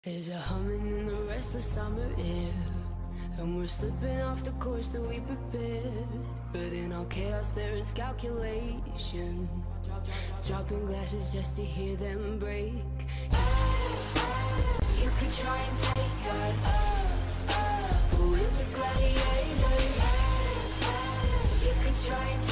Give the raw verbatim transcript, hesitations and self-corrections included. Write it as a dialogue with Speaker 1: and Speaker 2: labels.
Speaker 1: There's a humming in the restless summer air, and we're slipping off the course that we prepared. But in all chaos there is calculation, dropping glasses just to hear them break. You could try and take us, but we're the gladiators. You could try and